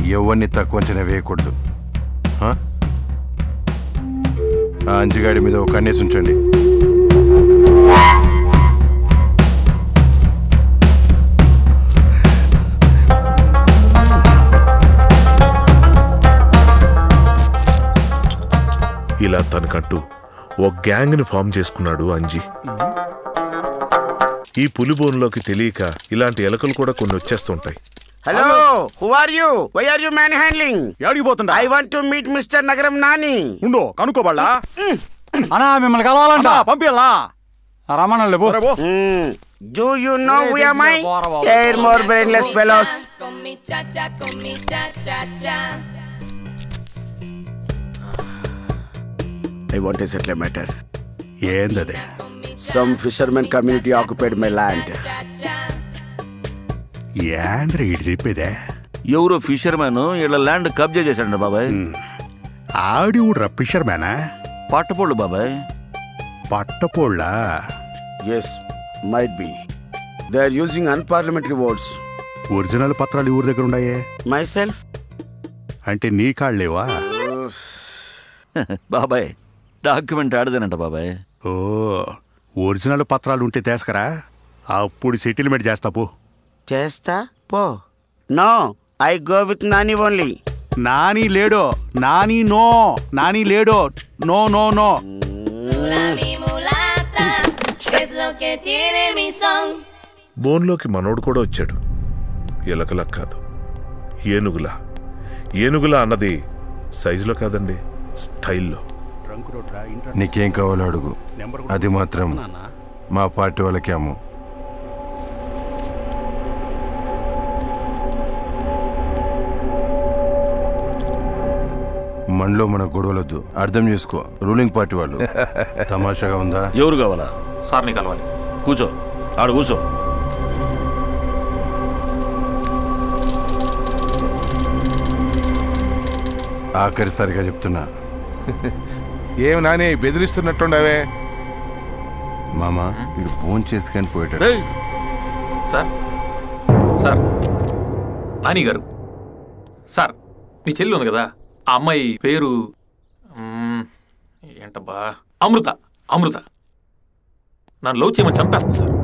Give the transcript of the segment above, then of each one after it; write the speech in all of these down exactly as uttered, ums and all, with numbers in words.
ఎవరిని తక్కువ అంచనా వేయకూడదు. ఆ అంజిగాడి మీద ఒక కన్నేసి ఉంచండి. ఇలా తనకంటూ ఒక గ్యాంగ్ ని ఫామ్ చేసుకున్నాడు అంజి. ఈ పులిబోన్లోకి తెలియక ఇలాంటి ఎలకలు కూడా కొన్ని వచ్చేస్తుంటాయి. Hello, who are you? Why are you man handling? ఎక్కడికి పోతుండా? I want to meet mister Nagaram Nani. ఉండు, కనుక్కోబళ్ళా? అన్నా మిమ్మల్ని కలవాలంట. పంపిల్లా రమణ లేవు. Do you know who am I? They're more brainless fellows. I want to settle a matter. ఏందదే? Some fishermen community occupied my land. ఏంద్ర ఇటు చెప్పేదే? ఎవరో ఫిషర్మెన్ ఇలా ల్యాండ్ కబ్జా చేశాడండి బాబాయ్. ఆడి ఊడ్రా ఫిషర్మేనా? పట్టపోళ్ళు బాబాయ్. పట్టపోళ్ళా? Yes, might be. They are using unparliamentary words. Original పత్రాలు ఊరి దగ్గర ఉన్నాయే. Myself? అంటే నీ కాళ్ళేవా? బాబాయ్ డాక్యుమెంట్ ఆడదేనంట బాబాయ్. ఓ, ఒరిజినల్ పత్రాలు ఉంటే తీసుకరా, అప్పుడు సెటిల్మెంట్ చేస్తా పో. చేస్తా పో. No, I go with Nani only. Nani లేడో, నాని నో, నాని లేడో, నో నో నో. బోన్లోకి మనోడు కూడా వచ్చాడు. ఎలకలా కాదు, ఏనుగులా. ఏనుగులా అన్నది సైజులో కాదండి, స్టైల్లో. నీకేం కావాలో అడుగు, అది మాత్రం మా పార్టీ వాళ్ళకి అమ్ము. మనలో మన గొడవలొద్దు, అర్థం చేసుకో. రూలింగ్ పార్టీ వాళ్ళు. తమాషాగా ఉందా? ఎవరు కావాలా? సార్ని కలవాలి. కూర్చో, ఆడ కూర్చో. ఆఖరిసారిగా చెప్తున్నా. ఏం నాని బెదిరిస్తున్నట్టుండవే? మామ వీడు ఫోన్ చేసుకొని పోయేటాడు. సార్ సార్ నాని గారు, సార్ మీ చెల్లి ఉంది కదా, ఆ అమ్మాయి పేరు ఏంటబ్బా, అమృత. అమృత నన్ను లవ్ చేయమని చంపేస్తుంది సార్.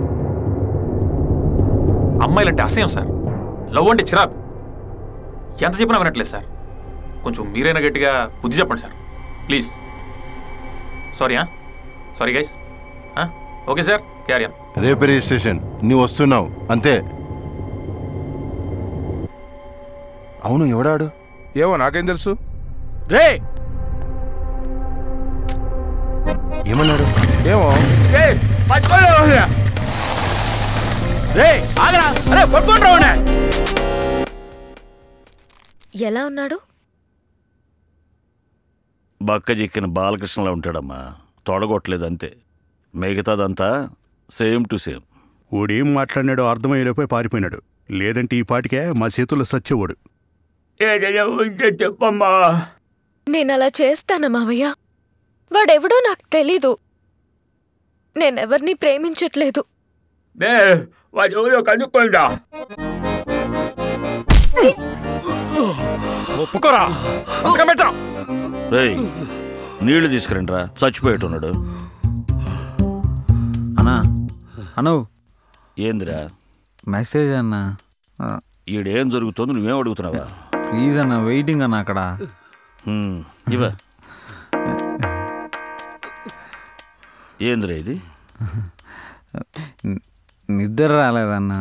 అమ్మాయిలంటే అసహ్యం సార్, లవ్ అంటే చిరాకు. ఎంత చెప్పినా వినట్లేదు సార్. కొంచెం మీరైనా గట్టిగా బుద్ధి చెప్పండి sir please. Sorry sorry guys. Okay sir, carry on. రేపు రిజిస్ట్రేషన్, నువ్వు వస్తున్నావు అంతే. అవును, ఎవడాడు? ఏమో నాకేం తెలుసు. రే ఏమన్నాడు? ఏమో ఎలా ఉన్నాడు? బక్క చిక్కిన బాలకృష్ణలా ఉంటాడమ్మా, తొడగొట్టలేదు అంతే. మిగతాదంతా సేమ్ టు సేమ్. ఓడేం మాట్లాడినాడో అర్థమయ్యేలోపై పారిపోయినాడు, లేదంటే ఈ పాటికే మా చేతుల్లో సచ్చేవాడు. చెప్పమ్మా. నేను అలా చేస్తానా మావయ్య? వాడెవడో నాకు తెలీదు. నేనెవరిని ప్రేమించట్లేదు. కనుక్కోండా ఒప్పుకోరా. రేయ్ నీళ్లు తీసుకురండి రా, చచ్చిపోయేట్టున్నాడు. అన్నా అను ఏందిరా మెసేజ్ అన్నా? ఈడేం జరుగుతుంది నువ్వేం అడుగుతున్నావా? ప్లీజ్ అన్న, వెయిటింగ్ అన్న అక్కడ. ఇవా ఏందిరా ఇది? నిద్ర రాలేదన్నా.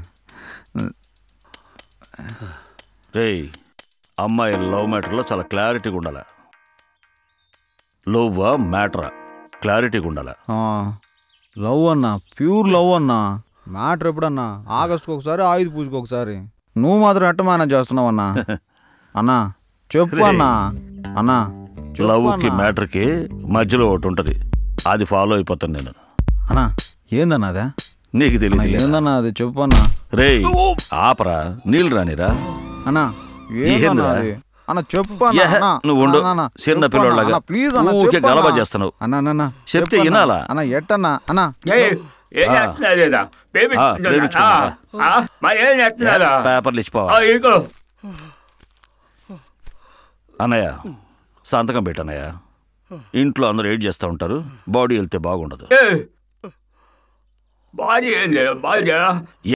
రేయ్ అమ్మాయి లవ్ మ్యాటర్లో చాలా క్లారిటీగా ఉండాలా. లవ్వా మ్యాటరా క్లారిటీగా ఉండాలా. లవ్ అన్నా, ప్యూర్ లవ్ అన్నా. మ్యాటర్ ఎప్పుడన్నా? ఆగస్టుకు ఒకసారి, ఆయుధ పూజకు ఒకసారి. నువ్వు మాత్రం ఎట్ట మేనేజ్ చేస్తున్నావు అన్నా? అన్నా చెప్పు అన్నా. అన్నా లవ్కి మ్యాటర్కి మధ్యలో ఒకటి ఉంటుంది, అది ఫాలో అయిపోతాను నేను. అన్నా ఏందన్నా అదే? నీకు తెలియదు ఏందన్నా అది? చెప్పు అన్నా. రేయ్ ఆపరా, నీళ్ళు రానిరా. అన్నా ఏందన్నా అది? అన్న చెప్పు అన్నా. నువ్వు ఉండు, చిన్న పిల్లలాగా ప్లీజ్ ఊరికే గలబా చేస్తున్నావు. అన్నా అన్న చెప్తే వినాలా? అన్న ఎట్టన్నా? అన్నా పేపర్లు ఇచ్చిపోవా. అన్నయ్య సంతకం పెట్టనయ్య. ఇంట్లో అందరూ ఏడ్ చేస్తూ ఉంటారు, బాడీ వెళ్తే బాగుండదు. బాడీ ఏంది బాడీ